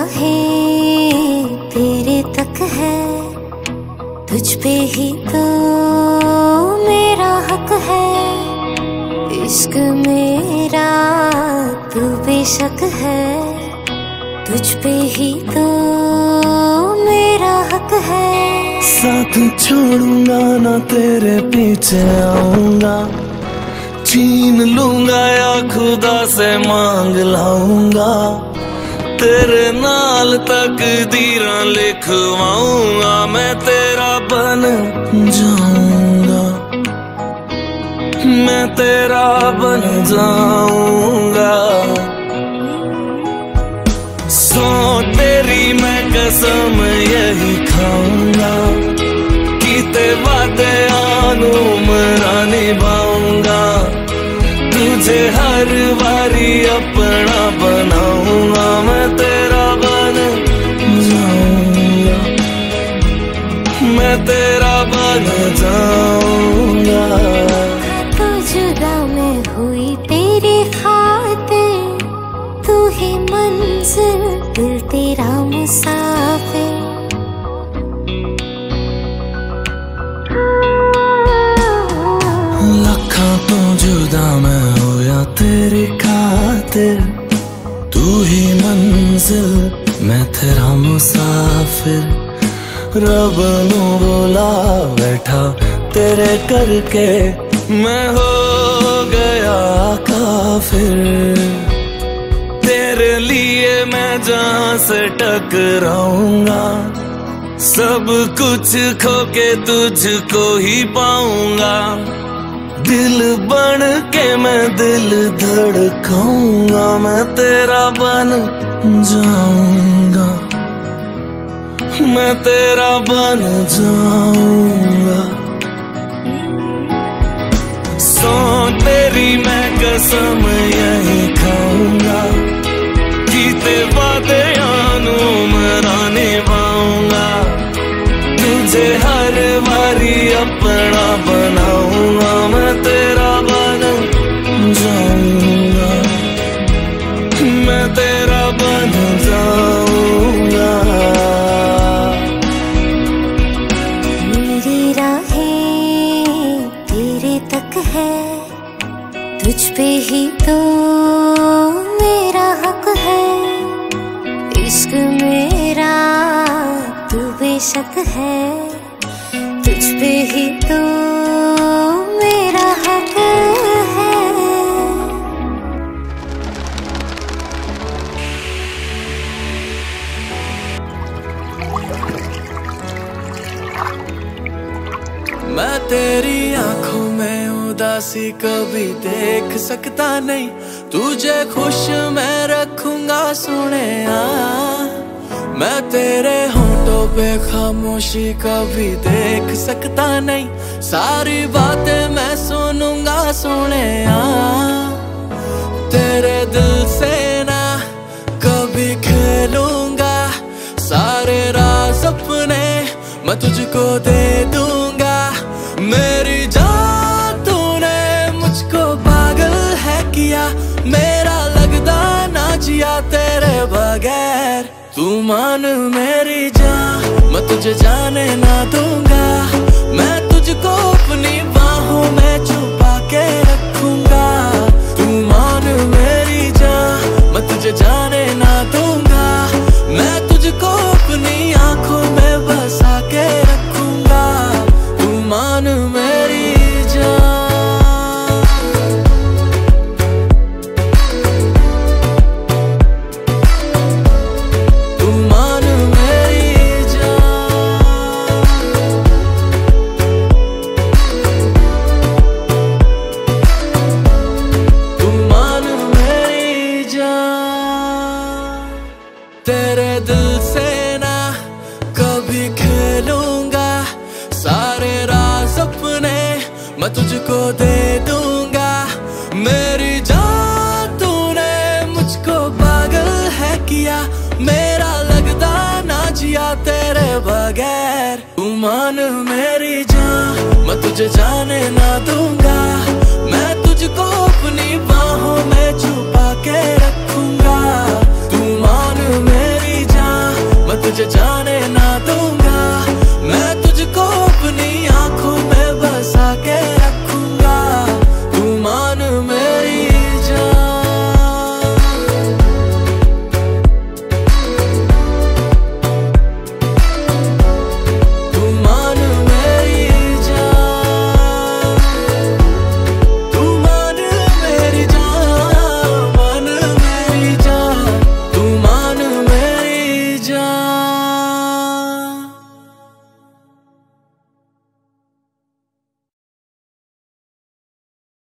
राहें तेरे तक है, तुझ पे ही तो मेरा हक है। इश्क मेरा तू बेशक है, तुझ पे ही तो मेरा हक है। साथ छोड़ूंगा ना तेरे पीछे आऊंगा, छीन लूंगा या खुदा से मांग लाऊंगा। तेरे नाल तकदीरां लिखवाऊंगा, मैं तेरा बन जाऊंगा, मैं तेरा बन जाऊंगा। सो तेरी मैं कसम यही खाऊंगा, कीते वादे आनू मरा निभाऊंगा। तुझे हर बारी अपना बनाऊंगा, मैं तेरा बन जाऊंगा, मैं तेरा बन जाऊंगा। तो जुदा मैं हुई तेरी खातिर, तू ही मंजिल दिल तेरा मुसाफिर। लखा तो जुदा मैं होया तेरी खातिर, तू ही मंजिल मैं तेरा मुसाफिर। रब नू बोला बैठा तेरे करके, मैं हो गया काफिर। तेरे लिए मैं जहां से टकराऊंगा, सब कुछ खो के तुझको ही पाऊंगा। दिल बन के मैं दिल धड़काऊंगा, मैं तेरा बन जाऊंगा, मैं तेरा बन जाऊंगा। सो तेरी मैं कसम यही खाऊंगा, कीते वादे आनू मरा निभाऊंगा। तुझे हर बारी अपना बनाऊंगा, मैं तेरा बन जाऊंगा, मैं तेरा बन जाऊंगा। मेरी राहें तेरे तक है, तुझ पे ही तो मेरा हक है। इश्क मेरा तू बेशक है, तुझ पे ही तो मेरा हक है। मैं तेरी आंखों में उदासी कभी देख सकता नहीं, तुझे खुश मैं रखूंगा सोनिया। मैं तेरे होंठों पे खामोशी कभी देख सकता नहीं, सारी बातें मैं सुनूंगा सोनिया। तेरे दिल से ना कभी खेलूंगा, सारे राज अपने मैं तुझको दे दूंगा। मेरी जान तूने मुझको पागल है किया, मेरा लगदा ना जिया तेरे बगैर। तू मान मेरी जान, मैं तुझे जाने ना दूंगा, मैं तुझको अपनी बाहों में छुपा के रखूंगा। तू मान मेरी जान, मैं तुझे जाने ना दूंगा, मैं तुझको अपनी आंखों में बसा के रखूंगा। तू मान मेरी जान। तेरे दिल से ना कभी खेलूंगा, सारे राज अपने मैं तुझको दे दूंगा। मेरी जान तूने मुझको पागल है किया, मेरा लगदा ना जिया तेरे बगैर। तू मान मेरी जान, मैं तुझे जाने ना दूंगा, मैं तुझको अपनी बाहों में छुपा के रखूंगा।